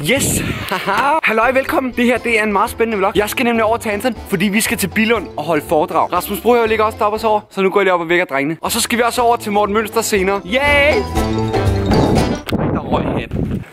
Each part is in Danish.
Yes! Halløj, velkommen. Det her det er en meget spændende vlog. Jeg skal nemlig over til Anton, fordi vi skal til Billund og holde foredrag. Rasmus Brohøj ligger også deroppe og sover, så nu går jeg lige op og vækker drengene. Og så skal vi også over til Morten Mønster senere. Yay! Der røg hen.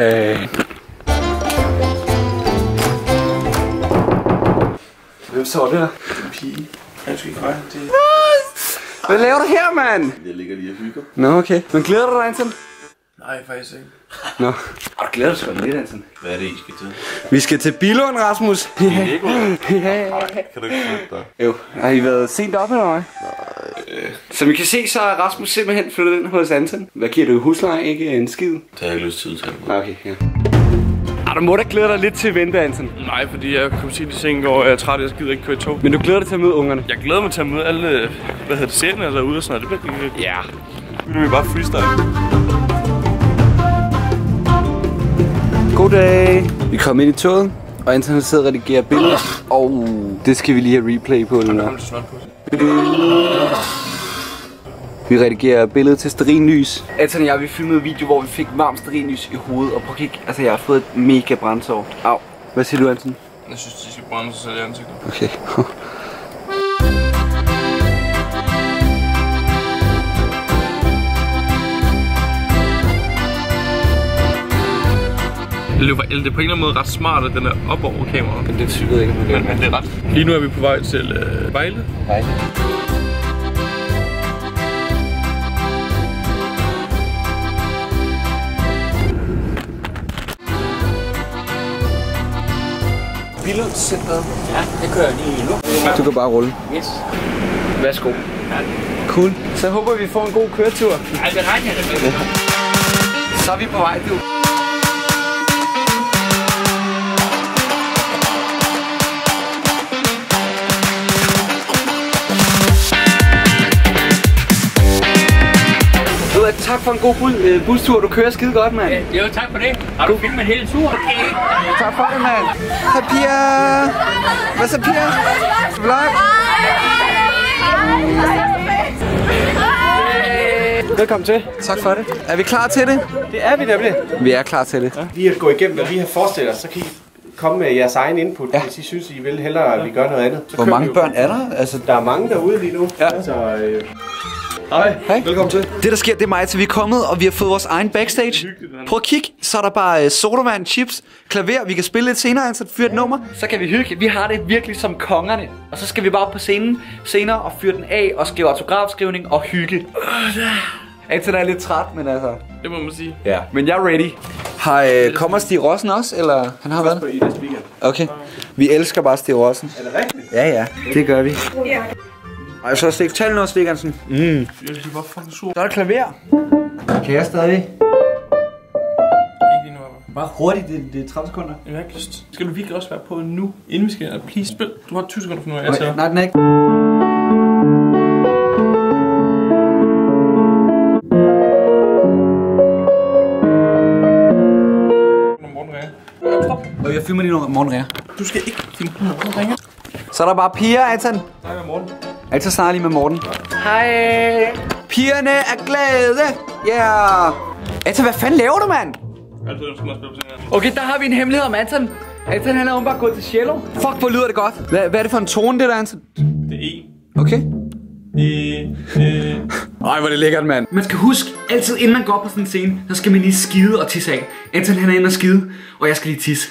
Hvem så det der? En pige. Jeg skal ikke regne det. Hvad laver du her, mand? Jeg ligger lige og hygger. Nå, okay. Men glæder du dig, Anton? Nej, faktisk ikke. Nå. Og du glæder dig sgu lidt, Anton. Hvad er det, I skal til? Vi skal til Billund, Rasmus. Ja. Ja. Kan du ikke flytte dig? Jo. Har I været sent oppe, eller hvad? Nej. Som I kan se, så er Rasmus simpelthen flyttet ind hos Anton. Hvad giver du i husleje? Ikke en skid? Det har jeg ikke lyst til at tage. Okay, ja. Du må da glæde dig lidt til at vente, Anton. Nej, fordi jeg kunne sige, at de sengen går, jeg er træt, jeg gider ikke køre i tog. Men du glæder dig til at møde ungerne? Jeg glæder mig til at møde alle, serierne, altså ude og sådan noget. Det bliver ja. Nu er vi bare freestyle. Goddag. Vi kommer ind i toget, og Anton sidder og redigerer billeder. Og det skal vi lige have replay på nu. Vi redigerer billedet til stearinlys. Anton og jeg, vi filmede en video, hvor vi fik varmt stearinlys i hovedet. Og prøv at kigge, altså jeg har fået et mega brændsår. Au. Hvad siger du, Anton? Jeg synes, de skal brænde sig selv i ansigtet. Okay. Det er på en eller anden måde ret smart, at den er op over kameraet. Men det synes jeg ikke, men det er ret. Lige nu er vi på vej til Vejle. Billund Centeret. Ja, det kører lige nu. Du kan bare rulle. Yes. Værsgo. Cool. Så håber vi får en god køretur. Ja, det regner det med. Så er vi på vej, du. Tak for en god bustur. Du kører skide godt, mand. Jo, tak for det. Har du filmet hele turen? Okay. Tak for det, mand. Hej, Pia. Hvad så, Pia? Vlog. Velkommen til. Tak for det. Er vi klar til det? Det er vi nemlig. Vi er klar til det. Ja. Lige at gå igennem, hvad vi har forestillet os, så kan I komme med jeres egen input, ja. Hvis I synes, I vil hellere, at vi gør noget andet. Så hvor mange børn er der? Altså, der er mange derude lige nu. Ja. Så, Hej. Velkommen til. Det der sker, det er mig, til vi er kommet, og vi har fået vores egen backstage. Prøv at kigge, så er der bare sodavand, chips, klaver. Vi kan spille lidt senere, altså fyre et nummer. Så kan vi hygge. Vi har det virkelig som kongerne. Og så skal vi bare op på scenen senere og fyre den af og skrive autografskrivning og hygge. Anton er lidt træt, men altså... Det må man sige. Ja, men jeg er ready. Kommer Stig Rossen også, eller han har været? i næste weekend. Okay. Vi elsker bare Stig Rossen. Er det rigtigt? Ja, det gør vi. Ja. Ej, så Stig, tal noget, Stig Hansen. Jeg skal bare fucking sur. Så er der klaver. Kan jeg stadig? Ikke lige nu, bare hurtigt, det er 30 sekunder. Jeg har ikke lyst. Skal du virkelig også være på nu, inden vi skal? Please, spil. Du har 20 sekunder for nu, jeg tager. Nej, den er ikke. Stop. Og jeg filmer lige nogle morgenræger. Du skal ikke filme morgenræger. Så er der bare Pia, Anton. Nej, med Morten. Anton snakker lige med Morten. Hej. Pigerne er glade. Yeah. Anton, hvad fanden laver du, mand? Okay, der har vi en hemmelighed om Anton. Anton, han er åbenbart gået til cello. Fuck, hvor lyder det godt. Hvad er det for en tone, det der, Anton? Det er E. Okay. Ej, hvor er det lækkert, mand. Man skal huske, altid inden man går op på sådan en scene, så skal man lige skide og tisse af. Anton, han er inde og skide, og jeg skal lige tisse.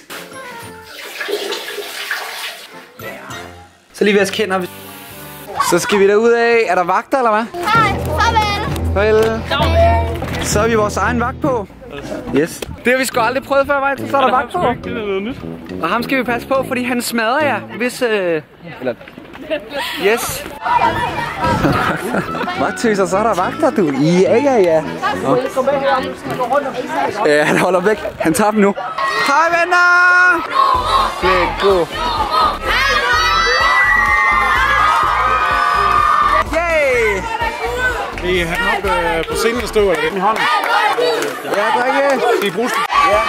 Så lige vask hænder. Så skal vi derud af. Er der vagter, eller hvad? Hej, farvel. Farvel. Så har vi vores egen vagt på. Yes. Det har vi sgu aldrig prøvet før, Vejle. Så er der vagt på. Det er noget nyt. Og ham skal vi passe på, fordi han smadrer jer, hvis... Eller... Yes. Vagtøser, så er der vagter, du. Ja. Ja, han holder væk. Han tager dem nu. Hej, venner! Det er god. Vi har den op på scenen og støver lidt i hånden. Ja, drenge. Skal I bruge den? Ja.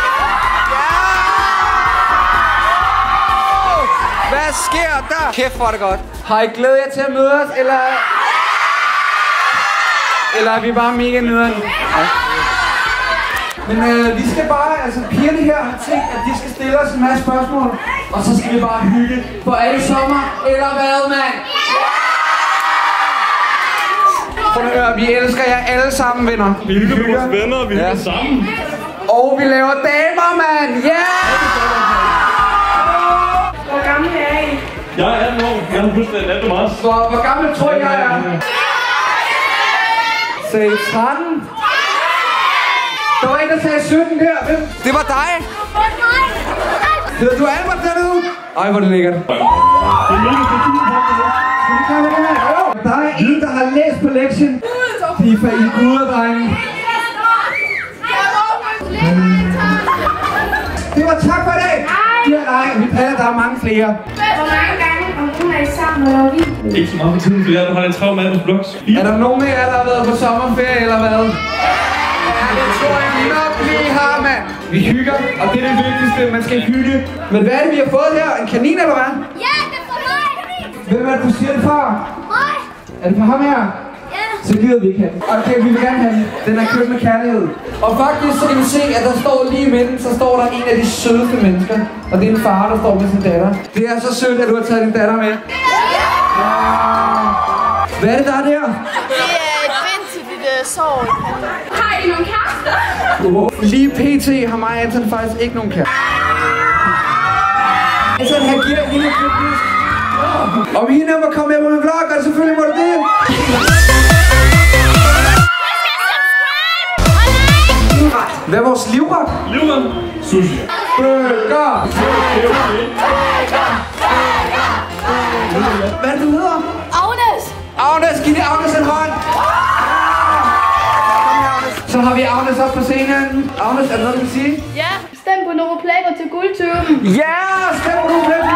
Hvad sker der? Kæft, hvor er det godt. Har I glædet jer til at møde os, eller er vi bare mega nederen? Ja. Men vi skal bare, altså pigerne her har tænkt, at de skal stille os en masse spørgsmål. Og så skal vi bare hygge på alle sommer, eller hvad, mand? Prøv at høre, vi elsker jer alle sammen, venner. Vi hygger med vores venner, vi hygger sammen. Og vi laver damer, mand! Yeah! Hvor gammel er I? Jeg er 18 år. Jeg har pludselig en du også. Hvor gammel tror jeg er? Sagde 13? Der var en, der sagde 17 der. Det var dig. Hedder du Albert dernede? Ej, hvor det lækkert. Der er en, der har læst på lektien. FIFA i guder, drenge. Det var tak for i dag. Nej, vi padder, der er mange flere. Hvor mange gange om ugen er I sammen, eller vi? Ikke så meget for tiden, for jeg har en travl mand på blogs. Er der nogen af jer, der har været på sommerferie, eller hvad? Ja, det tror jeg nok, vi har, mand. Vi hygger, og det er det vigtigste, man skal hygge. Men hvad er det, vi har fået her? En kanin, eller hvad? Ja, det er for mig! Hvem er det, du siger det for? Mig! Er det for ham her? Ja. Så gider vi ikke have den. Okay, vi vil gerne have den. Den er købt med kærlighed. Og faktisk så kan vi se, at der står lige i midten, så står der en af de sødeste mennesker. Og det er en far, der står med sin datter. Det er så sødt, at du har taget din datter med. Ja. Hvad er det, der er der? Det er et bind til dit sår. Har I nogle kærester? Lige pt. har mig og Anton faktisk ikke nogen kæreste. Anton, han giver hende et kyst. Om hende må komme med på min vlog, og selvfølgelig må du det. Hvad er vores livret? Livret. Sushi. Burger. Hvad er det, du hedder? Agnes! Agnes, giv det Agnes en hånd. Så har vi Agnes op på scenen. Agnes, er der noget, du vil sige? Ja, stem på Novoplego til guldtypen. Ja, stem på Novoplego.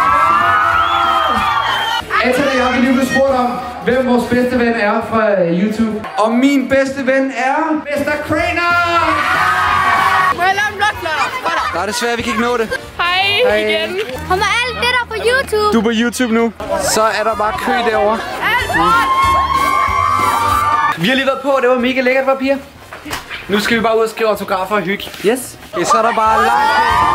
Anton og jeg vil lige blive spurgt om, hvem vores bedste ven er fra YouTube. Og min bedste ven er Mr. Craner! Må jeg lave en vlog? Nej, desværre, vi kan ikke nå det. Hej igen. Kom med alt det der på YouTube. Du er på YouTube nu. Så er der bare kø derovre. Vi har lige været på, det var mega lækkert, var piger? Nu skal vi bare ud og skrive autografer og hygge. Yes. Okay, så er der bare langt.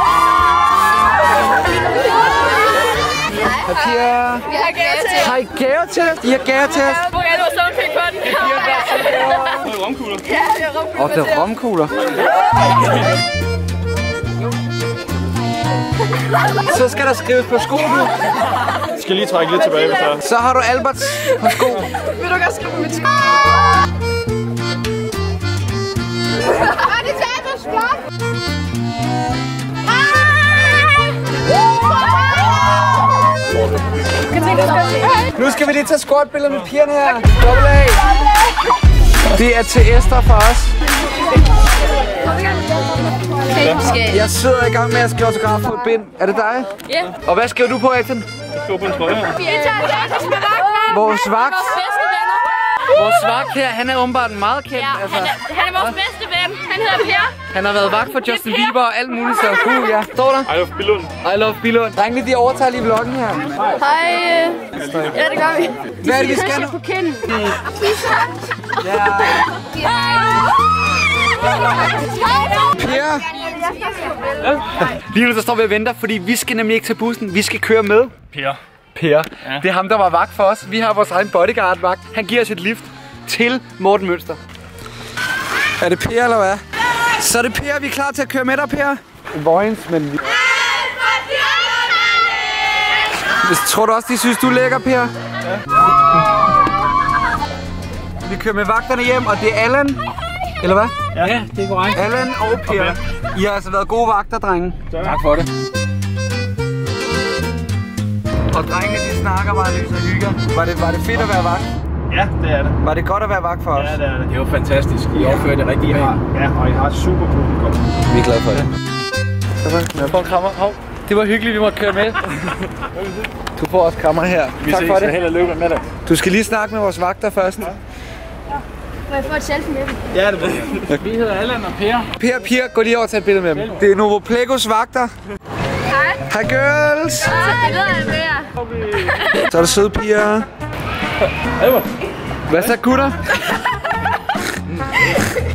Hej Pia. Vi har gave til. Har I gave til os? I har gave til os? Hvor er du så pik på den? Det er romkugler. Ja, det er romkugler. Og det er romkugler. Så skal der skrives på skoene. Jeg skal lige trække lidt tilbage, hvis der er. Så har du Alberts på sko. Vil du godt skrive på mit sko? Det er Alberts vlog. Nu skal vi lige tage squat-billeder med pigerne her. Dobbelt A. Det er til Esther for os. Jeg sidder i gang med at skrive autograf på et bind. Er det dig? Ja. Og hvad skriver du på, Ethan? Jeg skriver på en trøje her. Vi tager Jakkes med vagt. Vores vagt. Vores bedste venner. Vores vagt her, han er åbenbart meget kendt. Ja, Altså. han er vores bedste ven. Han hedder Per. Han har været vagt for Justin Bieber og alt muligt, så cool, ja. Står der? I love Billund. I love Billund. Drengene, de overtager lige vloggen her. Hej. Ja, det gør vi. Hvad er det, vi skal nu? på kinden. Ja. Per. Lige nu, der står vi og venter, fordi vi skal nemlig ikke tage bussen. Vi skal køre med. Per. Per. Ja. Det er ham, der var vagt for os. Vi har vores egen bodyguard-vagt. Han giver os et lift til Morten Mønster. Er det Per, eller hvad? Så er det Per, vi er klar til at køre med dig, Per. Vojens, men... Tror du også, de synes, du er lækker, Per? Ja. Vi kører med vagterne hjem, og det er Allan. Eller hvad? Ja, det er korrekt. Allan og Per. I har altså været gode vagter, drenge. Tak for det. Og drengene, de snakker bare løs og hygger. Var det fedt at være vagt? Ja, det er det. Var det godt at være vagt for os? Ja, det er det. Det er jo fantastisk. I opfører det rigtig pænt. Ja, og I har super publikum. Vi er glade for det. Jeg får en krammer. Hov. Det var hyggeligt, vi måtte køre med. Du får også krammer her. Vi tak ses, for det. Held og lykke med det. Du skal lige snakke med vores vagter først. Må jeg få et selfie med dem? Ja, det ved jeg. Vi hedder Allan og Per. Per og Pia, gå lige over og tage et billede med dem. Det er Novoplegos vagter. Hej. Hej girls. Så billeder af mere. Så er der søde piger. Albert. Hvad så gutter?